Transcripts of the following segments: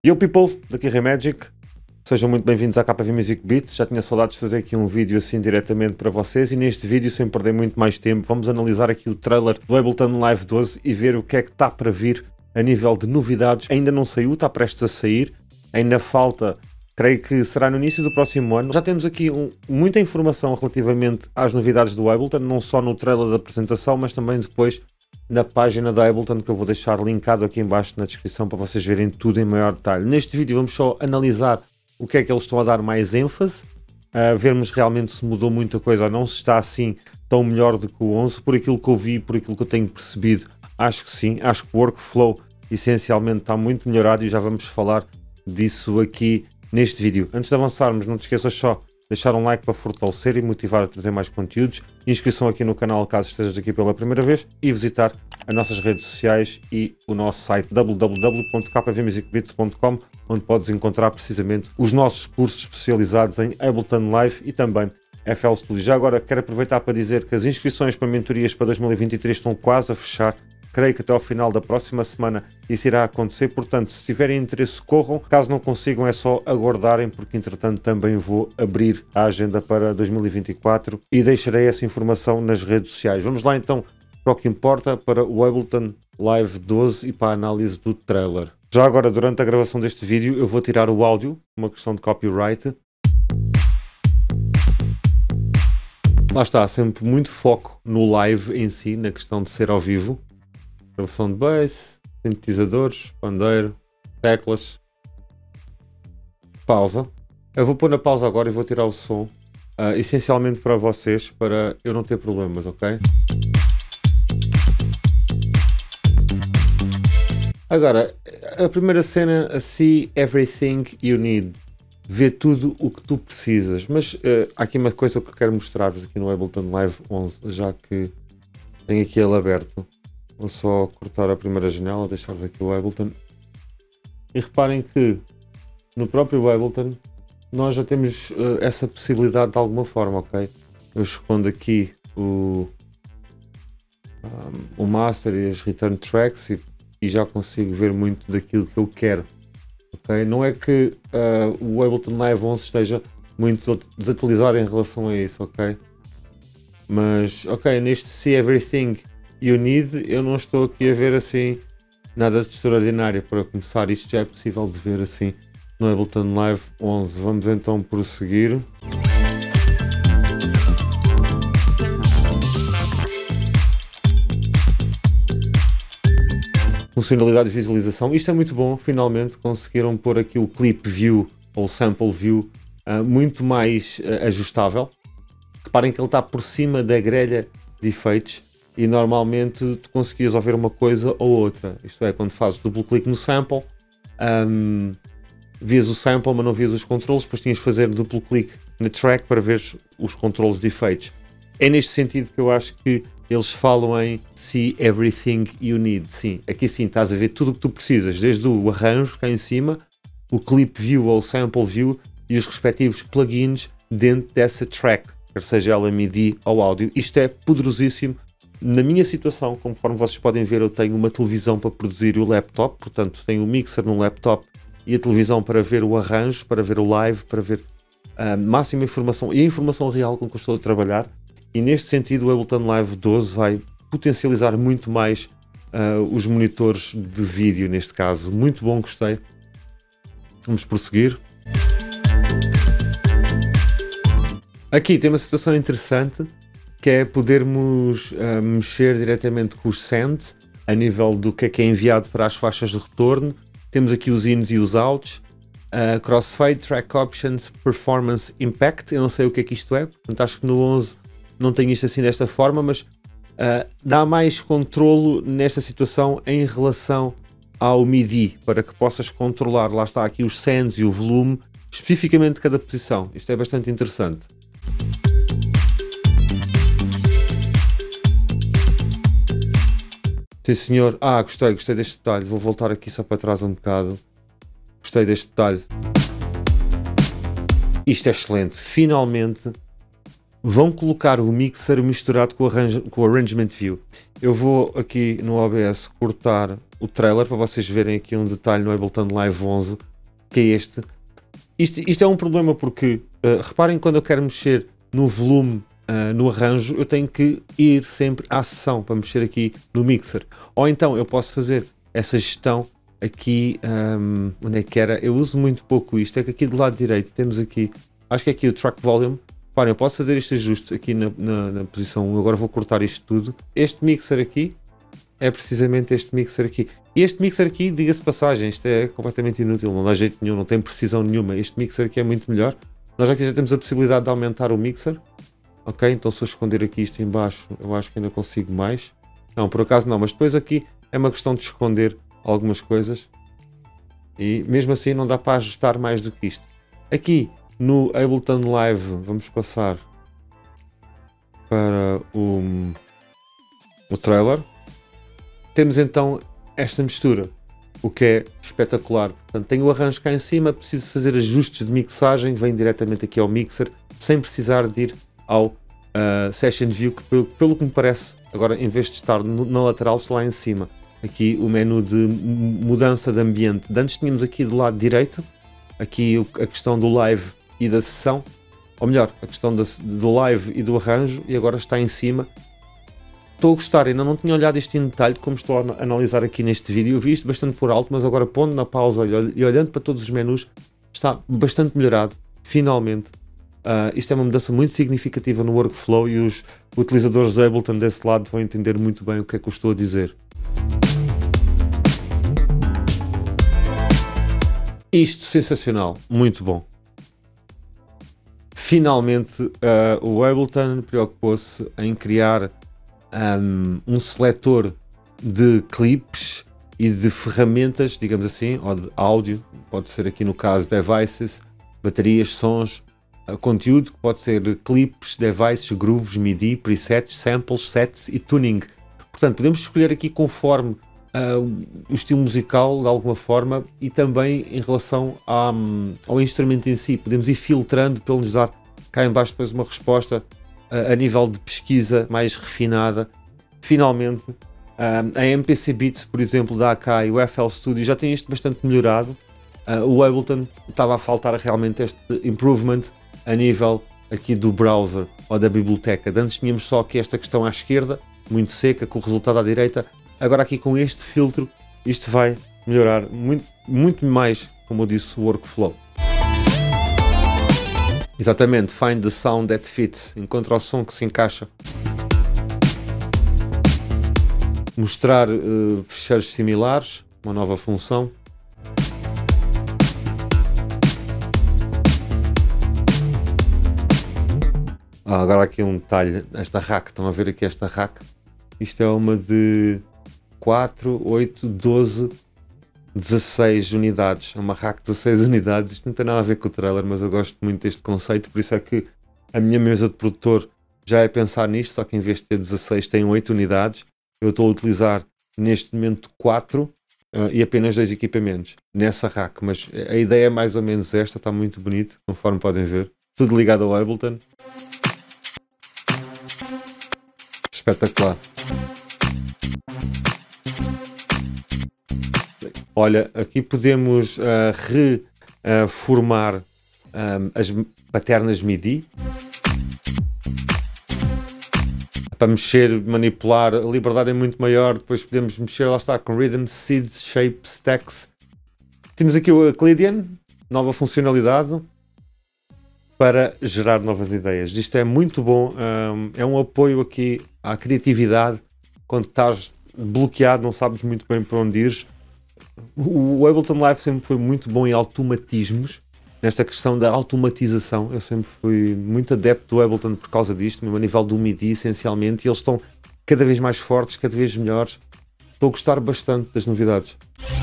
Yo people, daqui é Raymagic, sejam muito bem-vindos à KV Music Beat. Já tinha saudades de fazer aqui um vídeo assim diretamente para vocês e neste vídeo, sem perder muito mais tempo, vamos analisar aqui o trailer do Ableton Live 12 e ver o que é que está para vir a nível de novidades. Ainda não saiu, está prestes a sair, ainda falta, creio que será no início do próximo ano. Já temos aqui muita informação relativamente às novidades do Ableton, não só no trailer da apresentação, mas também depois na página da Ableton, que eu vou deixar linkado aqui em baixo na descrição para vocês verem tudo em maior detalhe. Neste vídeo vamos só analisar o que é que eles estão a dar mais ênfase, vermos realmente se mudou muita coisa ou não, se está assim tão melhor do que o 11. Por aquilo que eu vi, por aquilo que eu tenho percebido, acho que sim, acho que o workflow essencialmente está muito melhorado e já vamos falar disso aqui neste vídeo. Antes de avançarmos, não te esqueças só deixar um like para fortalecer e motivar a trazer mais conteúdos, inscrição aqui no canal caso estejas aqui pela primeira vez e visitar as nossas redes sociais e o nosso site www.kvmusicbeat.com, onde podes encontrar precisamente os nossos cursos especializados em Ableton Live e também FL Studio. Já agora quero aproveitar para dizer que as inscrições para mentorias para 2023 estão quase a fechar. Creio que até ao final da próxima semana isso irá acontecer, portanto, se tiverem interesse, corram. Caso não consigam, é só aguardarem, porque entretanto também vou abrir a agenda para 2024 e deixarei essa informação nas redes sociais. Vamos lá então para o que importa, para o Ableton Live 12 e para a análise do trailer. Já agora, durante a gravação deste vídeo, eu vou tirar o áudio, uma questão de copyright. Lá está, sempre muito foco no live em si, na questão de ser ao vivo. Gravação de bass, sintetizadores, pandeiro, teclas. Pausa. Eu vou pôr na pausa agora e vou tirar o som, essencialmente para vocês, para eu não ter problemas, ok? Agora, a primeira cena, a See Everything You Need. Vê tudo o que tu precisas. Mas há aqui uma coisa que eu quero mostrar-vos aqui no Ableton Live 11, já que tenho aqui ele aberto. Vou só cortar a primeira janela, deixar-vos aqui o Ableton. E reparem que no próprio Ableton nós já temos essa possibilidade de alguma forma, ok? Eu escondo aqui o Master e as Return Tracks e já consigo ver muito daquilo que eu quero, ok? Não é que o Ableton Live 11 esteja muito desatualizado em relação a isso, ok? Mas, ok, neste See Everything You Need, eu não estou aqui a ver assim nada de extraordinário. Para começar, isto já é possível de ver assim no Ableton Live 11. Vamos então prosseguir. Funcionalidade de visualização, isto é muito bom, finalmente conseguiram pôr aqui o Clip View ou Sample View muito mais ajustável. Reparem que ele está por cima da grelha de efeitos. E normalmente tu conseguias ouvir uma coisa ou outra, isto é, quando fazes duplo clique no sample, vias o sample mas não vias os controles, depois tinhas de fazer duplo clique na track para ver os controles de efeitos. É neste sentido que eu acho que eles falam em See Everything You Need. Sim, aqui sim estás a ver tudo o que tu precisas, desde o arranjo cá em cima, o Clip View ou Sample View e os respectivos plugins dentro dessa track, quer seja ela MIDI ou áudio. Isto é poderosíssimo. Na minha situação, conforme vocês podem ver, eu tenho uma televisão para produzir o laptop, portanto tenho o mixer no laptop e a televisão para ver o arranjo, para ver o live, para ver a máxima informação e a informação real com que eu estou a trabalhar. E neste sentido o Ableton Live 12 vai potencializar muito mais os monitores de vídeo, neste caso. Muito bom, gostei. Vamos prosseguir. Aqui tem uma situação interessante, que é podermos mexer diretamente com os sends, a nível do que é enviado para as faixas de retorno. Temos aqui os ins e os outs, crossfade, track options, performance impact, eu não sei o que é que isto é, portanto acho que no 11 não tem isto assim desta forma, mas dá mais controlo nesta situação em relação ao MIDI, para que possas controlar, lá está aqui os sends e o volume, especificamente de cada posição. Isto é bastante interessante. Sim senhor, gostei deste detalhe, vou voltar aqui só para trás um bocado, gostei deste detalhe, isto é excelente, finalmente vão colocar o mixer misturado com o Arrangement View. Eu vou aqui no OBS cortar o trailer para vocês verem aqui um detalhe no Ableton Live 11, que é este. Isto é um problema porque, reparem, quando eu quero mexer no volume, no arranjo, eu tenho que ir sempre à sessão para mexer aqui no mixer. Ou então eu posso fazer essa gestão aqui, onde é que era? Eu uso muito pouco isto, é que aqui do lado direito temos aqui, acho que é aqui o Track Volume. Reparem, eu posso fazer este ajuste aqui na posição 1, agora vou cortar isto tudo. Este mixer aqui é precisamente este mixer aqui. E este mixer aqui, diga-se passagem, isto é completamente inútil, não dá jeito nenhum, não tem precisão nenhuma. Este mixer aqui é muito melhor. Nós aqui já temos a possibilidade de aumentar o mixer. Ok, então se eu esconder aqui isto em baixo, eu acho que ainda consigo mais. Não, por acaso não, mas depois aqui é uma questão de esconder algumas coisas. E mesmo assim não dá para ajustar mais do que isto. Aqui no Ableton Live vamos passar para o trailer. Temos então esta mistura, o que é espetacular. Portanto, tenho o arranjo cá em cima, preciso fazer ajustes de mixagem, vem diretamente aqui ao mixer, sem precisar de ir ao Session View, que pelo que me parece, agora em vez de estar na lateral, está lá em cima. Aqui o menu de mudança de ambiente. Antes tínhamos aqui do lado direito, aqui a questão do live e da sessão, ou melhor, a questão do live e do arranjo, e agora está em cima. Estou a gostar, ainda não tinha olhado isto em detalhe como estou a analisar aqui neste vídeo. Eu vi isto bastante por alto, mas agora pondo na pausa e olhando para todos os menus, está bastante melhorado, finalmente. Isto é uma mudança muito significativa no workflow e os utilizadores do Ableton desse lado vão entender muito bem o que é que eu estou a dizer. Isto sensacional, muito bom. Finalmente o Ableton preocupou-se em criar um seletor de clipes e de ferramentas, digamos assim, ou de áudio, pode ser aqui no caso devices, baterias, sons, conteúdo, que pode ser clipes, devices, grooves, MIDI, presets, samples, sets e tuning. Portanto, podemos escolher aqui conforme o estilo musical, de alguma forma, e também em relação ao instrumento em si. Podemos ir filtrando para ele nos dar cá em baixo depois uma resposta a nível de pesquisa mais refinada. Finalmente, a MPC Beat, por exemplo, da Akai e o FL Studio já tem isto bastante melhorado. O Ableton estava a faltar realmente este improvement a nível aqui do browser ou da biblioteca. Antes tínhamos só aqui esta questão à esquerda, muito seca, com o resultado à direita. Agora aqui com este filtro, isto vai melhorar muito mais, como eu disse, o workflow. Exatamente, find the sound that fits, encontra o som que se encaixa. Mostrar fecheiros similares, uma nova função. Agora aqui um detalhe, esta rack, estão a ver aqui esta rack? Isto é uma de 4, 8, 12, 16 unidades, é uma rack de 16 unidades. Isto não tem nada a ver com o trailer, mas eu gosto muito deste conceito, por isso é que a minha mesa de produtor já é pensar nisto, só que em vez de ter 16 tem 8 unidades. Eu estou a utilizar neste momento 4 e apenas 2 equipamentos nessa rack, mas a ideia é mais ou menos esta, está muito bonito, conforme podem ver. Tudo ligado ao Ableton. Espetacular. Olha, aqui podemos reformar as paternas MIDI. Para mexer, manipular, a liberdade é muito maior. Depois podemos mexer, lá está, com Rhythm, Seeds, Shape, Stacks. Temos aqui o Euclidean, nova funcionalidade para gerar novas ideias. Isto é muito bom, é um apoio aqui à criatividade. Quando estás bloqueado, não sabes muito bem para onde ires. O Ableton Live sempre foi muito bom em automatismos, nesta questão da automatização. Eu sempre fui muito adepto do Ableton por causa disto, mesmo a nível do MIDI essencialmente, e eles estão cada vez mais fortes, cada vez melhores. Estou a gostar bastante das novidades.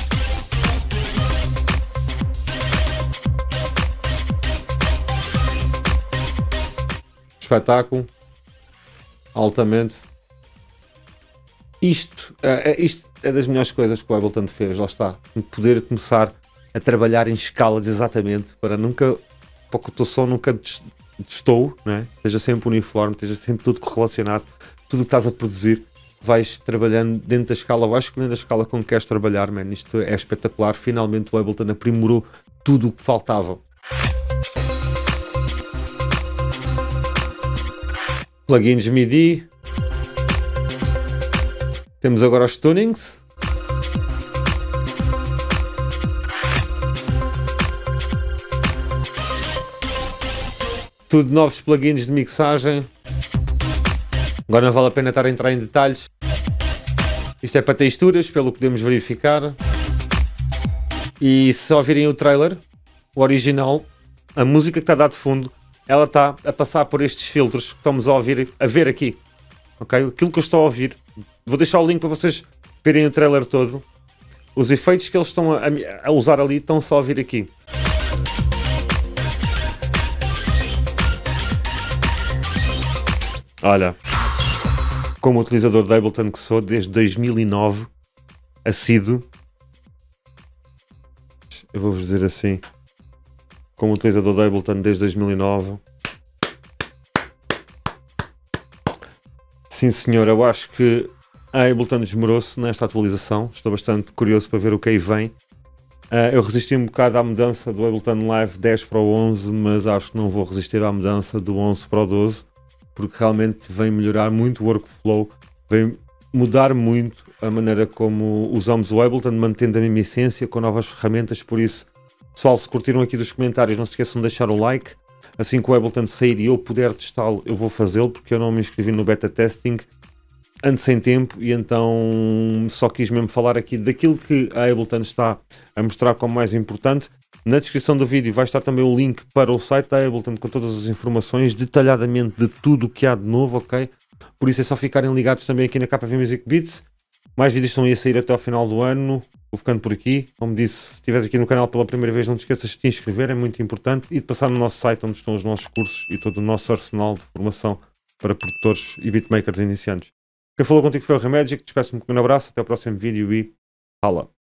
Espetáculo, altamente. Isto é das melhores coisas que o Ableton fez, lá está. Poder começar a trabalhar em escalas exatamente, para que o teu som nunca destoe, não é? Esteja sempre uniforme, esteja sempre tudo correlacionado, tudo que estás a produzir, vais trabalhando dentro da escala, vais escolhendo a escala com que queres trabalhar, man. Isto é espetacular. Finalmente o Ableton aprimorou tudo o que faltava. Plugins MIDI. Temos agora os tunings. Tudo novos plugins de mixagem. Agora não vale a pena estar a entrar em detalhes. Isto é para texturas, pelo que podemos verificar. E se ouvirem o trailer, o original, a música que está a dar de fundo, ela está a passar por estes filtros que estamos a ver aqui. Ok? Aquilo que eu estou a ouvir. Vou deixar o link para vocês verem o trailer todo. Os efeitos que eles estão a usar ali estão só a ouvir aqui. Olha, como utilizador de Ableton que sou, desde 2009, assíduo, eu vou-vos dizer assim, como utilizador de Ableton desde 2009, sim senhor, eu acho que a Ableton esmerou-se nesta atualização, estou bastante curioso para ver o que aí vem. Eu resisti um bocado à mudança do Ableton Live 10 para o 11, mas acho que não vou resistir à mudança do 11 para o 12, porque realmente vem melhorar muito o workflow, vem mudar muito a maneira como usamos o Ableton, mantendo a mesma essência com novas ferramentas. Por isso, pessoal, se curtiram aqui dos comentários, não se esqueçam de deixar o like. Assim que o Ableton sair e eu puder testá-lo, eu vou fazê-lo, porque eu não me inscrevi no beta testing, ando sem tempo, e então só quis mesmo falar aqui daquilo que a Ableton está a mostrar como mais importante. Na descrição do vídeo vai estar também o link para o site da Ableton com todas as informações, detalhadamente de tudo o que há de novo, ok? Por isso é só ficarem ligados também aqui na KV Music Beats. Mais vídeos estão aí a sair até ao final do ano. Vou ficando por aqui. Como disse, se estiveres aqui no canal pela primeira vez, não te esqueças de te inscrever, é muito importante. E de passar no nosso site onde estão os nossos cursos e todo o nosso arsenal de formação para produtores e beatmakers iniciantes. Quem falou contigo foi o Remagic. Despeço-me com um abraço. Até o próximo vídeo e hala!